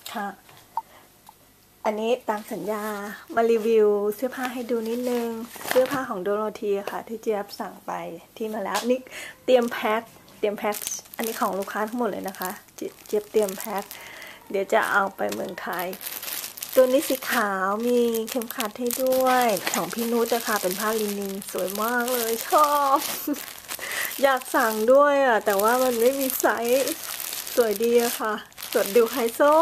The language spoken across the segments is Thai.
ค่ะอันนี้ตามสัญญามารีวิวเสื้อผ้าให้ดูนิดนึงเสื้อผ้าของโดโรธีค่ะที่เจี๊ยบสั่งไปที่มาแล้วนี่เตรียมแพ็คอันนี้ของลูกค้าทั้งหมดเลยนะคะเจี๊ยบเตรียมแพ็คเดี๋ยวจะเอาไปเมืองไทยตัวนี้สีขาวมีเข็มขัดให้ด้วยของพี่นุชอะค่ะเป็นผ้าลินินสวยมากเลยชอบอยากสั่งด้วยอะแต่ว่ามันไม่มีไซส์สวยดีอะค่ะสดดูไฮโซ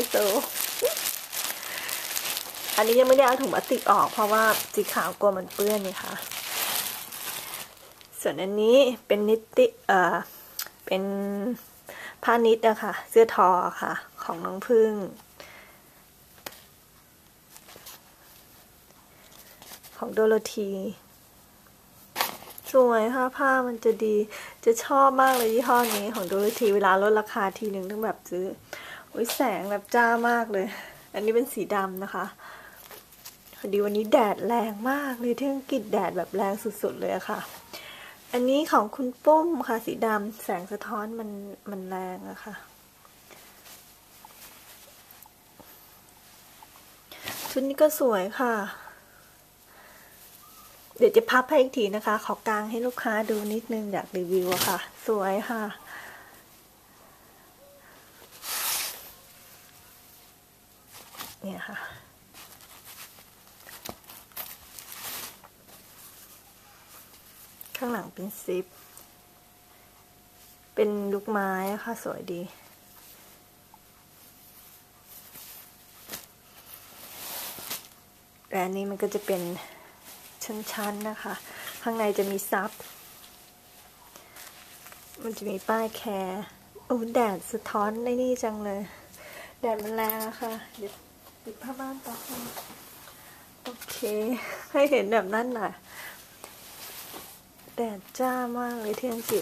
อันนี้ยังไม่ได้เอาถุงพลาสติกออกเพราะว่าสีขาวกลัวมันเปื้อนนี่ค่ะส่วนอันนี้เป็นเป็นผ้านิตอะค่ะเสื้อทอค่ะของน้องพึ่งของโดโรธีสวยค่ะผ้ามันจะดีจะชอบมากเลยยี่ห้อนี้ของโดโรธีเวลาลดราคาทีนึงต้องแบบซื้อแสงแบบจ้ามากเลยอันนี้เป็นสีดำนะคะพอดีวันนี้แดดแรงมากเลยที่อังกฤษแดดแบบแรงสุดๆเลยอะค่ะอันนี้ของคุณปุ้มค่ะสีดำแสงสะท้อนมันแรงอะค่ะชุดนี้ก็สวยค่ะเดี๋ยวจะพับให้อีกทีนะคะขอกางให้ลูกค้าดูนิดนึงอยากรีวิวอะค่ะสวยค่ะเนี่ยค่ะข้างหลังเป็นซิปเป็นลูกไม้อะค่ะสวยดีแต่อันนี้มันก็จะเป็นชั้นๆนะคะข้างในจะมีซับมันจะมีป้ายแคร์โอ้แดดสะท้อนในนี่จังเลยแดดมันแรงอะค่ะเดี๋ยวปิดผ้าม่านต่อค่ะโอเคให้เห็นแบบนั้นหน่อยแดดจ้ามากเลยที่อังกฤษ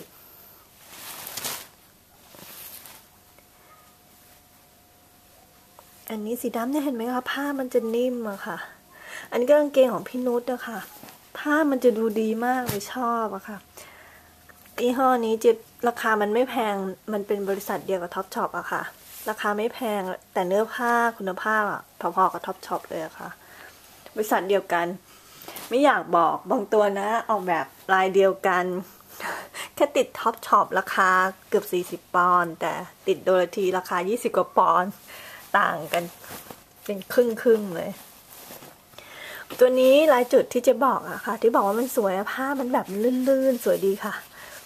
อันนี้สีดำเนี่ยเห็นไหมคะผ้ามันจะนิ่มอะค่ะอันนี้ก็กางเกงของพี่นุชอะค่ะผ้ามันจะดูดีมากเลยชอบอะค่ะยี่ห้อนี้จะราคามันไม่แพงมันเป็นบริษัทเดียวกับท็อปช็อปอะค่ะราคาไม่แพงแต่เนื้อผ้าคุณภาพอะพอๆกับท็อปช็อปเลยอะค่ะบริษัทเดียวกันไม่อยากบอกบางตัวนะออกแบบลายเดียวกันแค่ติดท็อปช็อปราคาเกือบ40 ปอนด์แต่ติดโดโรธีราคา20 กว่าปอนด์ต่างกันเป็นครึ่งเลยตัวนี้ลายจุดที่จะบอกอะค่ะที่บอกว่ามันสวยผ้ามันแบบลื่นๆสวยดีค่ะ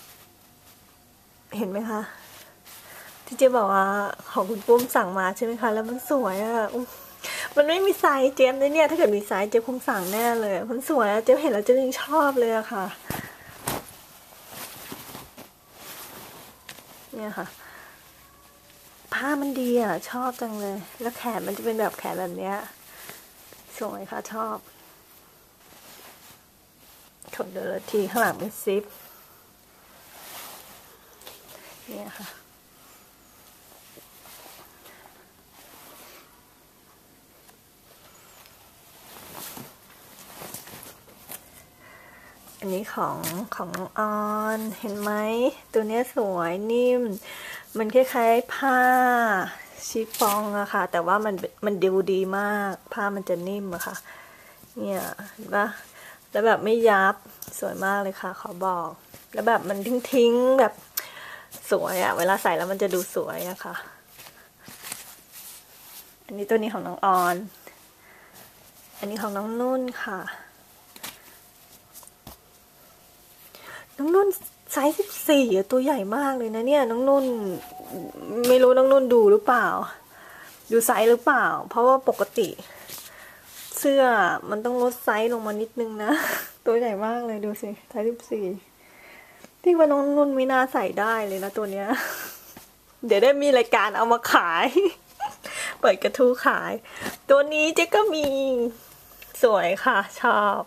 เห็นไหมคะที่เจ๊บอกว่าของคุณปุ้มสั่งมาใช่ไหมคะแล้วมันสวยอะมันไม่มีไซส์เจ๊เลยเนี่ยถ้าเกิดมีไซส์เจ๊คงสั่งแน่เลยมันสวยอะเจ๊เห็นแล้วเจ๊ยังชอบเลยอะค่ะเนี่ยค่ะผ้ามันดีอะชอบจังเลยแล้วแขนมันจะเป็นแบบแขนแบบเนี้ยสวยค่ะชอบของโดโรธีข้างหลังเป็นซิปเนี่ยค่ะอันนี้ของน้องออนเห็นไหมตัวนี้สวยนิ่มมันคล้ายๆผ้าชิฟฟ่องอะค่ะแต่ว่ามันดูดีมากผ้ามันจะนิ่มอะค่ะเนี่ยเห็นปะแล้วแบบไม่ยับสวยมากเลยค่ะขอบอกแล้วแบบมันทิ้งแบบสวยอะเวลาใส่แล้วมันจะดูสวยอะค่ะอันนี้ตัวนี้ของน้องออนอันนี้ของน้องนุ่นค่ะน้องนุ่นไซส์14ตัวใหญ่มากเลยนะเนี่ยน้องนุ่นไม่รู้น้องนุ่นดูหรือเปล่าดูไซส์หรือเปล่าเพราะว่าปกติเสื้อมันต้องลดไซส์ลงมานิดนึงนะตัวใหญ่มากเลยดูสิไซส์14ที่ว่าน้องนุ่นไม่น่าใส่ได้เลยนะตัวเนี้ยเดี๋ยวได้มีรายการเอามาขายเปิดกระทู้ขายตัวนี้เจ๊ก็มีสวยค่ะชอบ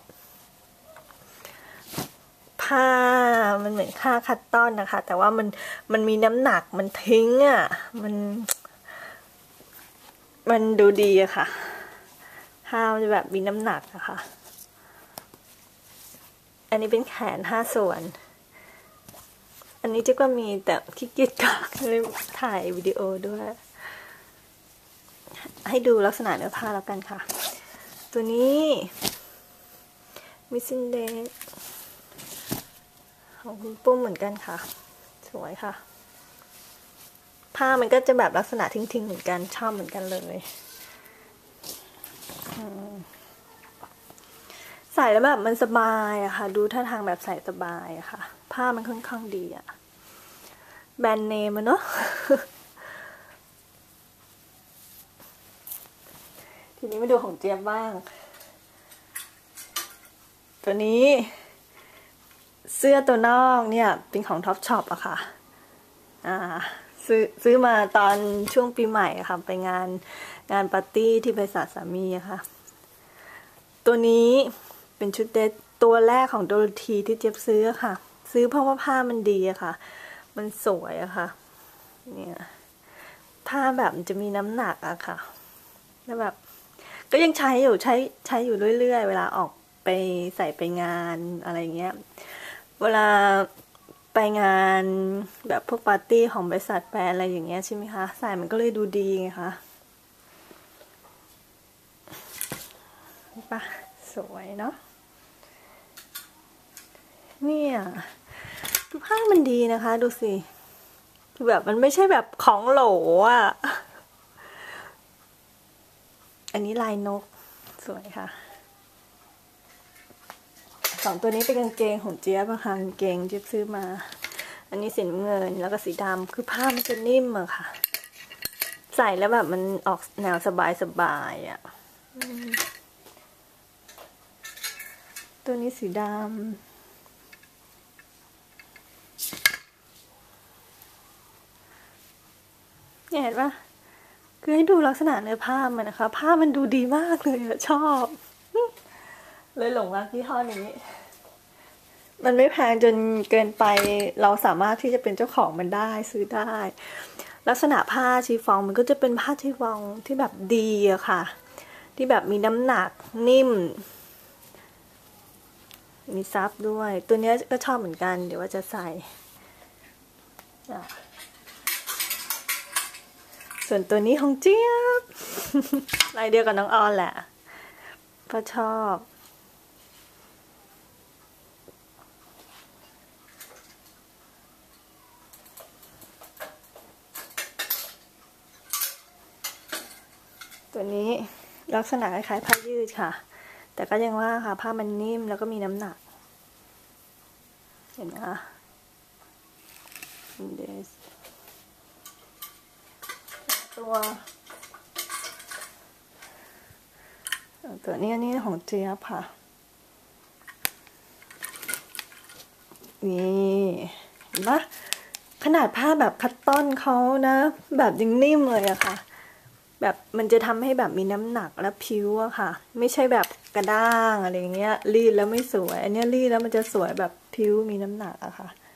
ผ้ามันเหมือนผ้าคัตตอนนะคะแต่ว่ามันมีน้ำหนักมันทิ้งอ่ะมันดูดีอะค่ะผ้ามันจะแบบมีน้ำหนักนะคะอันนี้เป็นแขน5 ส่วนอันนี้เจ๊ก็มีแต่ขี้เกียจกางเลยถ่ายวิดีโอด้วยให้ดูลักษณะเนื้อผ้าแล้วกันค่ะตัวนี้มิสซินเดย์ของคุณปุ้มเหมือนกันค่ะสวยค่ะผ้ามันก็จะแบบลักษณะทิ้งๆเหมือนกันชอบเหมือนกันเลยใส่แล้วแบบมันสบายอะค่ะดูท่าทางแบบใส่สบายอะค่ะผ้ามันค่อนข้างดีอะแบรนด์เนมเนาะ ทีนี้มาดูของเจี๊ยบบ้างตัวนี้เสื้อตัวนอกเนี่ยเป็นของท็อปช็อปอะค่ะซื้อมาตอนช่วงปีใหม่อะค่ะไปงานปาร์ตี้ที่บริษัทสามีอะค่ะตัวนี้เป็นชุดเดทตัวแรกของโดโรธีที่เจี๊ยบซื้อค่ะซื้อเพราะว่าผ้ามันดีอะค่ะมันสวยอะค่ะเนี่ยผ้าแบบมันจะมีน้ำหนักอะค่ะแล้วแบบก็ยังใช้อยู่เรื่อยๆเวลาออกไปใส่ไปงานอะไรเงี้ยเวลาไปงานแบบพวกปาร์ตี้ของบริษัทแบรนด์อะไรอย่างเงี้ยใช่ไหมคะใส่มันก็เลยดูดีไงคะป่ะสวยเนาะเนี่ยดูผ้ามันดีนะคะดูสิคือแบบมันไม่ใช่แบบของโหลอ่ะอันนี้ลายนกสวยค่ะสองตัวนี้เป็นกางเกงของเจี๊ยบอะค่ะกางเกงเจี๊ยบซื้อมาอันนี้สีเงินแล้วก็สีดำคือผ้ามันจะนิ่มอะค่ะใส่แล้วแบบมันออกแนวสบายอะตัวนี้สีดำเห็นปะคือให้ดูลักษณะเนื้อผ้ามันนะคะผ้ามันดูดีมากเลยอะชอบเลยหลงรักยี่ห้อนี้มันไม่แพงจนเกินไปเราสามารถที่จะเป็นเจ้าของมันได้ซื้อได้ลักษณะผ้าชีฟองมันก็จะเป็นผ้าชีฟองที่แบบดีอะค่ะที่แบบมีน้ำหนักนิ่มมีซับด้วยตัวนี้ก็ชอบเหมือนกันเดี๋ยวว่าจะใส่ส่วนตัวนี้ของเจี๊ยบลายเดียวกับน้องออนแหละเพราะชอบตัวนี้ลักษณะคล้ายๆผ้ายืดค่ะแต่ก็ยังว่าค่ะผ้ามันนิ่มแล้วก็มีน้ำหนักเห็นไหมคะตัวนี้อันนี้ของเจี๊ยบค่ะนี่เห็นปะขนาดผ้าแบบคัตตอนเขานะแบบยังนิ่มเลยอะค่ะแบบมันจะทำให้แบบมีน้ำหนักและผิวอะค่ะไม่ใช่แบบกระด้างอะไรเงี้ยรีดแล้วไม่สวยอันนี้รีดแล้วมันจะสวยแบบผิวมีน้ำหนักอะค่ะ